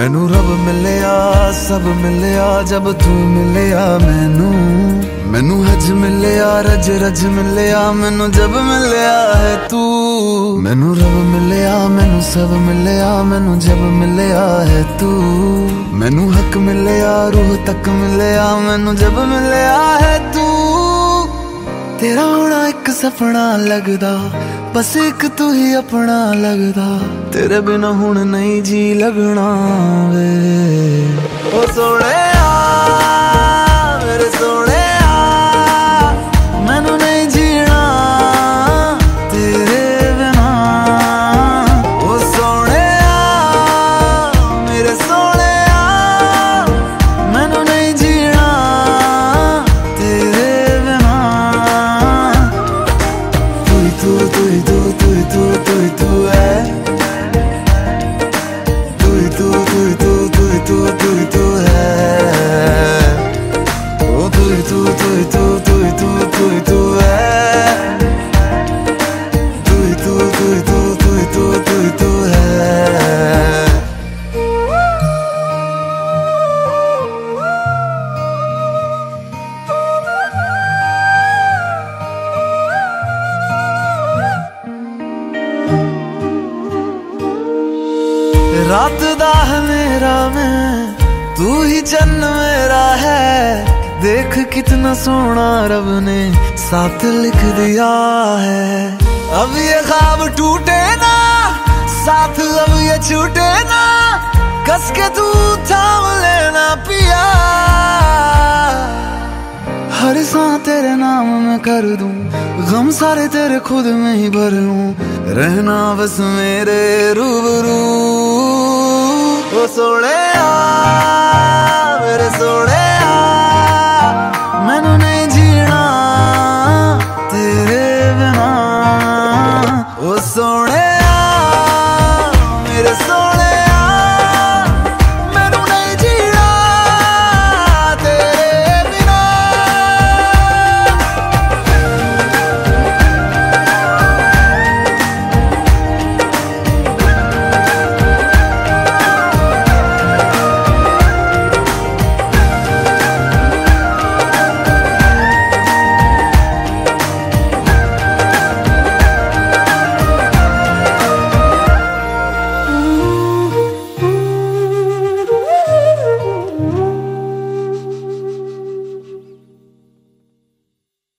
मैनू रब मिलिया सब मिलिया जब तू मिलिया मैनू हज मिलिया रज रज मिलिया मैनू जब मिलिया है तू। मैनू रब मिलिया मैनू सब मिलिया मैनू जब मिलिया है तू। मैनू हक मिलिया रूह तक मिलिया मैनू जब मिलिया है तू। तेरा होना एक सपना लगदा बस एक तू ही अपना लगदा। तेरे बिना हुण नहीं जी लगना वे ओ सोने मेरे सोने मैनू नहीं जीना तेरे बिना। ओ सोने मेरे सोने मैनू नहीं जीना तेरे बिना। तू ही तू तू ही तू तू ही तू तू ही तू है। तू ही तू तू ही तू तू ही तू तू ही तू है। ओ तू ही तू तू ही तू तू ही तू तू ही तू है। तू ही तू तू ही तू तू ही तू तू ही तू है। रात दा मेरा मैं तू ही चन्न मेरा है। देख कितना सोना रब ने साथ लिख दिया है। अब ये ख्वाब टूटे ना साथ अब ये छूटे ना। कस के तू थाम लेना पिया। हर सांस तेरे नाम में कर दूं गम सारे तेरे खुद में ही भर लूं। रहना बस मेरे रूबरू ओ सोने